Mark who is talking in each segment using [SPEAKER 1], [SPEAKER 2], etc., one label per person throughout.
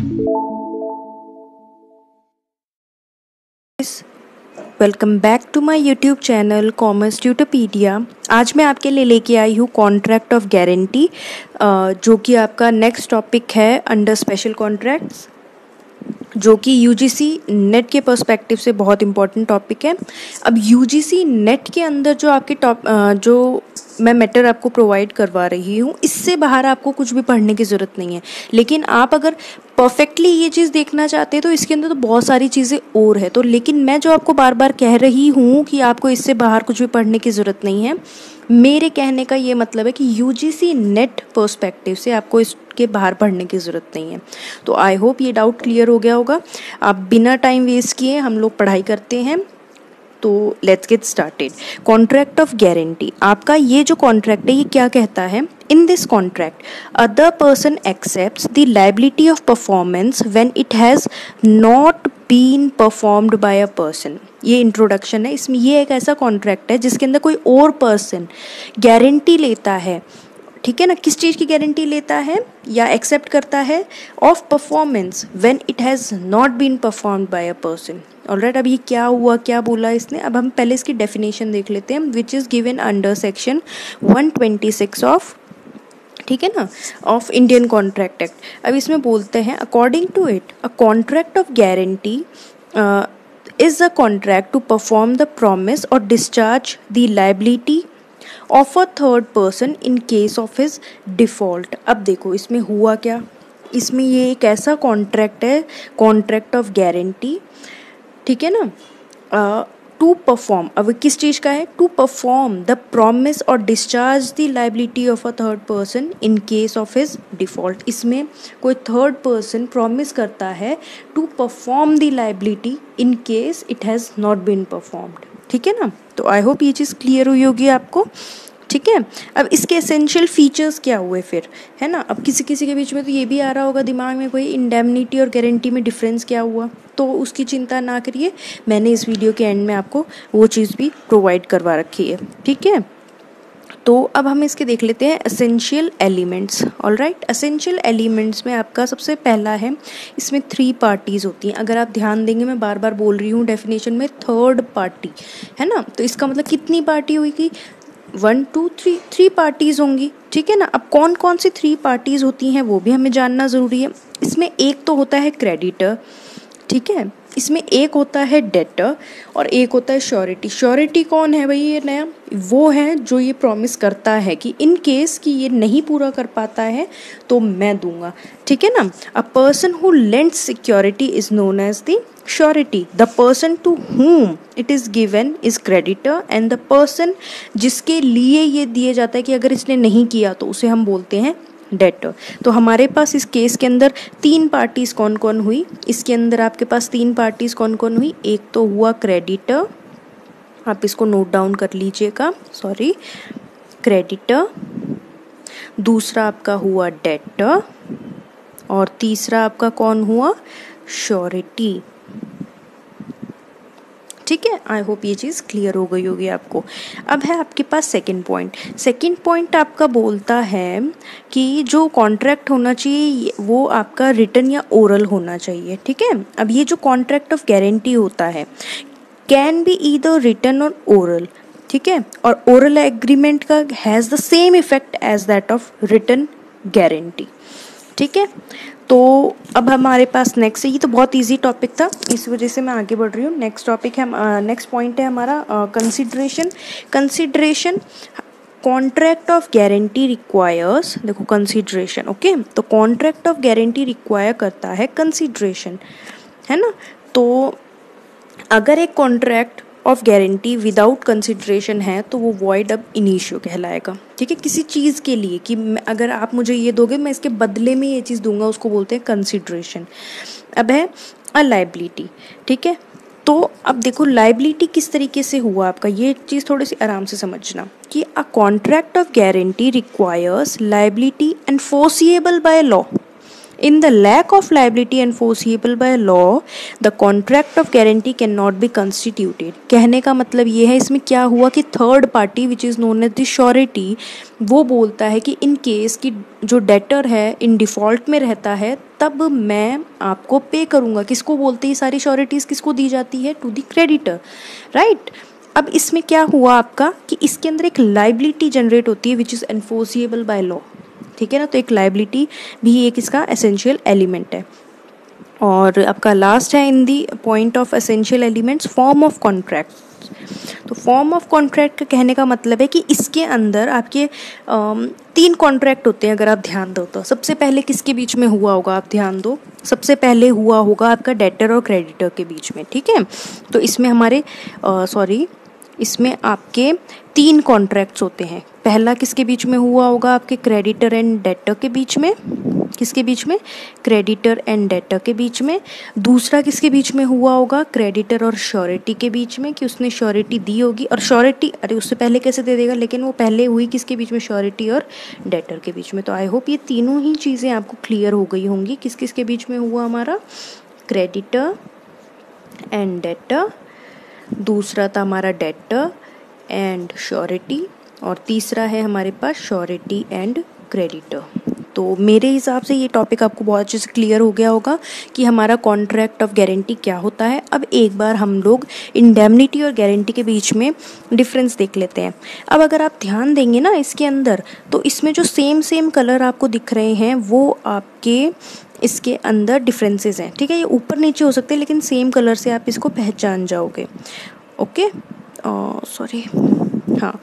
[SPEAKER 1] Welcome back to my YouTube channel commerce Tutopedia. आज मैं आपके लिए लेके आई हूँ कॉन्ट्रैक्ट ऑफ गारंटी, जो कि आपका नेक्स्ट टॉपिक है अंडर स्पेशल कॉन्ट्रैक्ट्स, जो कि यूजीसी नेट के पर्सपेक्टिव से बहुत इंपॉर्टेंट टॉपिक है। अब यूजीसी नेट के अंदर जो आपके जो मैं मैटर आपको प्रोवाइड करवा रही हूँ, इससे बाहर आपको कुछ भी पढ़ने की ज़रूरत नहीं है। लेकिन आप अगर परफेक्टली ये चीज़ देखना चाहते हैं तो इसके अंदर तो बहुत सारी चीज़ें और है। तो लेकिन मैं जो आपको बार बार कह रही हूँ कि आपको इससे बाहर कुछ भी पढ़ने की ज़रूरत नहीं है, मेरे कहने का ये मतलब है कि यूजीसी नेट पर्सपेक्टिव से आपको इसके बाहर पढ़ने की ज़रूरत नहीं है। तो आई होप ये डाउट क्लियर हो गया होगा। आप बिना टाइम वेस्ट किए हम लोग पढ़ाई करते हैं। तो let's get started. Contract of guarantee, आपका ये जो कॉन्ट्रैक्ट है ये क्या कहता है? In this contract other person accepts the liability of performance when it has not been performed by a person. ये इंट्रोडक्शन है। इसमें ये एक ऐसा कॉन्ट्रैक्ट है जिसके अंदर कोई और पर्सन गारंटी लेता है, ठीक है ना? किस चीज़ की गारंटी लेता है या एक्सेप्ट करता है? Of performance when it has not been performed by a person. Alright, अब ये क्या हुआ, क्या बोला इसने? अब हम पहले इसकी डेफिनेशन देख लेते हैं, which is given under section 126 of, ठीक है ना, ऑफ इंडियन कॉन्ट्रैक्ट एक्ट। अब इसमें बोलते हैं according to it a contract of guarantee is a contract to perform the promise or discharge the liability of a third person in case of his default. अब देखो इसमें हुआ क्या, इसमें ये एक ऐसा कॉन्ट्रैक्ट है, कॉन्ट्रैक्ट ऑफ गारंटी, ठीक है ना, टू परफॉर्म। अब किस चीज़ का है? To perform the promise or discharge the liability of a third person in case of his default. इसमें कोई थर्ड पर्सन प्रॉमिस करता है to perform the liability in case it has not been performed, ठीक है ना? तो I hope ये चीज़ clear हुई होगी आपको, ठीक है। अब इसके एसेंशियल फीचर्स क्या हुए फिर, है ना? अब किसी किसी के बीच में तो ये भी आ रहा होगा दिमाग में कोई, इंडेमनिटी और गारंटी में डिफरेंस क्या हुआ, तो उसकी चिंता ना करिए, मैंने इस वीडियो के एंड में आपको वो चीज़ भी प्रोवाइड करवा रखी है, ठीक है। तो अब हम इसके देख लेते हैं essential elements. Alright, essential elements में आपका सबसे पहला है, इसमें 3 पार्टीज़ होती हैं। अगर आप ध्यान देंगे, मैं बार बार बोल रही हूँ डेफिनेशन में थर्ड पार्टी, है ना? तो इसका मतलब कितनी पार्टी हुई? 1 2 3 पार्टीज़ होंगी, ठीक है ना? अब कौन कौन सी 3 पार्टीज़ होती हैं वो भी हमें जानना ज़रूरी है। इसमें एक तो होता है क्रेडिटर, ठीक है, इसमें एक होता है डेटर और एक होता है श्योरिटी। श्योरिटी कौन है भाई? ये नया वो है जो ये प्रॉमिस करता है कि इन केस कि ये नहीं पूरा कर पाता है तो मैं दूंगा, ठीक है ना? A person who lends security is known as the surety. The person to whom it is given is creditor and the person जिसके लिए ये दिए जाता है कि अगर इसने नहीं किया तो उसे हम बोलते हैं डेटर। तो हमारे पास इस केस के अंदर 3 पार्टीज़ कौन कौन हुई? इसके अंदर आपके पास 3 पार्टीज़ कौन कौन हुई? एक तो हुआ क्रेडिटर, आप इसको नोट डाउन कर लीजिएगा, सॉरी, क्रेडिटर, दूसरा आपका हुआ डेटर और तीसरा आपका कौन हुआ? श्योरिटी, ठीक है। आई होप ये चीज़ क्लियर हो गई होगी आपको। अब है आपके पास सेकंड पॉइंट। सेकंड पॉइंट आपका बोलता है कि जो कॉन्ट्रैक्ट होना चाहिए वो आपका रिटन या ओरल होना चाहिए, ठीक है। अब ये जो कॉन्ट्रैक्ट ऑफ गारंटी होता है can be either written or oral, ठीक है, और ओरल एग्रीमेंट का has the same effect as that of written guarantee, ठीक है। तो अब हमारे पास नेक्स्ट है, ये तो बहुत इजी टॉपिक था इस वजह से मैं आगे बढ़ रही हूँ। नेक्स्ट टॉपिक है, नेक्स्ट पॉइंट है हमारा consideration. Consideration, contract of guarantee requires, देखो कंसिडरेशन, ओके, तो कॉन्ट्रैक्ट ऑफ गारंटी रिक्वायर करता है कंसिडरेशन, है ना? तो अगर एक contract of guarantee without consideration है तो वो वॉइड अब इनिशियो कहलाएगा, ठीक है। किसी चीज़ के लिए कि अगर आप मुझे ये दोगे मैं इसके बदले में ये चीज़ दूंगा, उसको बोलते हैं कंसिडरेशन। अब है अ लायबिलिटी, ठीक है। तो अब देखो लायबिलिटी किस तरीके से हुआ आपका, ये चीज़ थोड़ी सी आराम से समझना कि a contract of guarantee requires liability enforceable by law in the lack of liability enforceable by law the contract of guarantee can not be constituted. कहने का मतलब ये है, इसमें क्या हुआ कि third party which is known as the surety, वो बोलता है कि इन केस कि जो डेटर है इन डिफ़ॉल्ट में रहता है तब मैं आपको पे करूँगा। किसको बोलते हैं सारी श्योरिटीज़, किसको दी जाती है? To the creditor, right. अब इसमें क्या हुआ आपका कि इसके अंदर एक लाइबिलिटी जनरेट होती है which is enforceable by law, ठीक है ना। तो एक लाइबिलिटी भी एक इसका एसेंशियल एलिमेंट है। और आपका लास्ट है in the point of essential elements, form of contract. तो फॉर्म ऑफ कॉन्ट्रैक्ट का कहने का मतलब है कि इसके अंदर आपके 3 कॉन्ट्रैक्ट होते हैं। अगर आप ध्यान दो तो सबसे पहले किसके बीच में हुआ होगा, आप ध्यान दो, सबसे पहले हुआ होगा आपका डेटर और क्रेडिटर के बीच में, ठीक है। तो इसमें हमारे इसमें आपके 3 कॉन्ट्रैक्ट्स होते हैं। पहला किसके बीच में हुआ होगा? आपके क्रेडिटर एंड डेटर के बीच में। किसके बीच में? क्रेडिटर एंड डेटर के बीच में। दूसरा किसके बीच में हुआ होगा? क्रेडिटर और श्योरिटी के बीच में, कि उसने श्योरिटी दी होगी। और श्योरिटी, अरे उससे पहले कैसे दे देगा, लेकिन वो पहले हुई किसके बीच में? श्योरिटी और डेटर के बीच में। तो आई होप ये तीनों ही चीज़ें आपको क्लियर हो गई होंगी। किस किस के बीच में हुआ हमारा? क्रेडिटर एंड डेटर, दूसरा था हमारा डेटर एंड श्योरिटी, और तीसरा है हमारे पास श्योरिटी एंड क्रेडिटर। तो मेरे हिसाब से ये टॉपिक आपको बहुत अच्छे से क्लियर हो गया होगा कि हमारा कॉन्ट्रैक्ट ऑफ गारंटी क्या होता है। अब एक बार हम लोग इंडेमनिटी और गारंटी के बीच में डिफरेंस देख लेते हैं। अब अगर आप ध्यान देंगे ना इसके अंदर, तो इसमें जो सेम कलर आपको दिख रहे हैं वो आपके इसके अंदर डिफरेंसेस हैं, ठीक है। ये ऊपर नीचे हो सकते हैं लेकिन सेम कलर से आप इसको पहचान जाओगे, ओके। सॉरी, हाँ,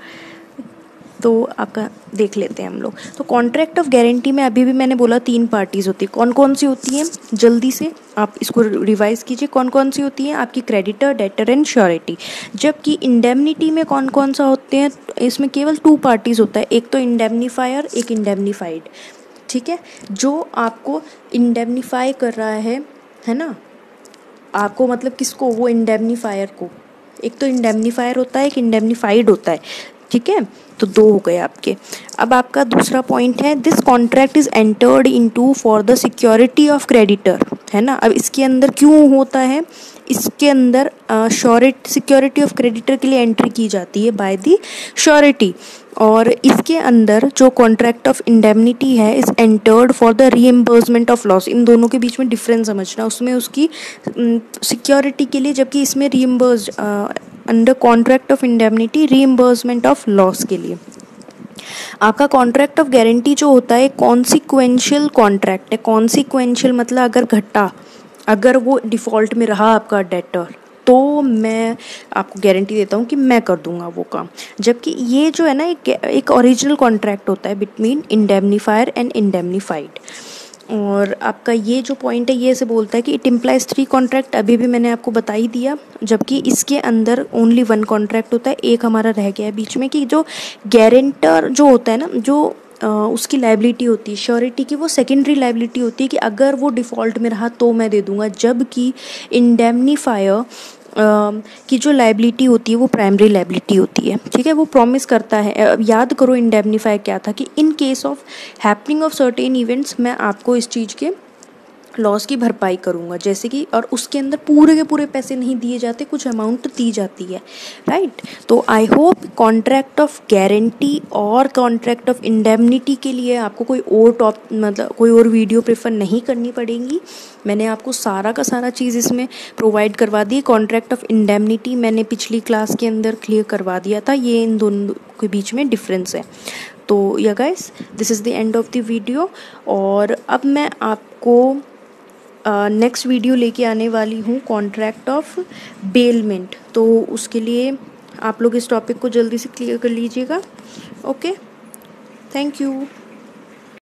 [SPEAKER 1] तो आपका देख लेते हैं हम लोग। तो कॉन्ट्रैक्ट ऑफ गारंटी में अभी भी मैंने बोला 3 पार्टीज होती है। कौन कौन सी होती हैं? जल्दी से आप इसको रिवाइज कीजिए। कौन कौन सी होती हैं? आपकी क्रेडिटर, डेटर एंड श्योरिटी। जबकि इंडेमनिटी में कौन कौन सा होते हैं? इसमें केवल 2 पार्टीज होता है, एक तो इंडेमनीफायर, एक इंडेमनीफाइड, ठीक है। जो आपको इंडेमनीफाई कर रहा है ना, आपको मतलब किसको? वो इंडेमनीफायर को। एक तो इंडेमनीफायर होता है, एक इंडेमनीफाइड होता है, ठीक है। तो 2 हो गए आपके। अब आपका दूसरा पॉइंट है, this contract is entered into for the security of creditor, है ना। अब इसके अंदर क्यों होता है? इसके अंदर सिक्योरिटी ऑफ क्रेडिटर के लिए एंट्री की जाती है बाय द श्योरिटी। और इसके अंदर जो कॉन्ट्रैक्ट ऑफ इंडेमनिटी है is entered for the reimbursement of loss. इन दोनों के बीच में डिफरेंस समझना, उसमें उसकी सिक्योरिटी के लिए, जबकि इसमें reimburse under contract of indemnity reimbursement of loss के लिए। आपका कॉन्ट्रैक्ट ऑफ गारंटी जो होता है कॉन्सिक्वेंशियल कॉन्ट्रैक्ट है। कॉन्सिक्वेंशियल मतलब अगर वो डिफ़ॉल्ट में रहा आपका डेटर, तो मैं आपको गारंटी देता हूँ कि मैं कर दूंगा वो काम। जबकि ये जो है ना एक ओरिजिनल कॉन्ट्रैक्ट होता है बिटवीन इंडेमनीफायर एंड इंडेमनीफाइड। और आपका ये जो पॉइंट है ये ऐसे बोलता है कि इट इम्प्लाइज 3 कॉन्ट्रैक्ट, अभी भी मैंने आपको बता ही दिया। जबकि इसके अंदर ओनली 1 कॉन्ट्रैक्ट होता है, एक हमारा रह गया है बीच में, कि जो गारंटर जो होता है ना, जो उसकी लाइबिलिटी होती है श्योरिटी की, वो सेकेंडरी लाइबिलिटी होती है कि अगर वो डिफ़ॉल्ट में रहा तो मैं दे दूंगा। जबकि इंडेमनीफायर की जो लाइबिलिटी होती है वो प्राइमरी लाइबिलिटी होती है, ठीक है। वो प्रॉमिस करता है, याद करो इंडेमनीफाई क्या था, कि in case of happening of certain events मैं आपको इस चीज़ के लॉस की भरपाई करूंगा, जैसे कि, और उसके अंदर पूरे के पूरे पैसे नहीं दिए जाते, कुछ अमाउंट दी जाती है, राइट। तो I hope contract of guarantee और कॉन्ट्रैक्ट ऑफ इंडेमनिटी के लिए आपको कोई और वीडियो प्रेफर नहीं करनी पड़ेगी। मैंने आपको सारा का सारा चीज़ इसमें प्रोवाइड करवा दी। कॉन्ट्रैक्ट ऑफ इंडेमनिटी मैंने पिछली क्लास के अंदर क्लियर करवा दिया था, ये इन दोनों के बीच में डिफरेंस है। तो yeah guys, this is the end of the video. और अब मैं आपको नेक्स्ट वीडियो लेके आने वाली हूँ कॉन्ट्रैक्ट ऑफ बेलमेंट। तो उसके लिए आप लोग इस टॉपिक को जल्दी से क्लियर कर लीजिएगा। Okay, thank you.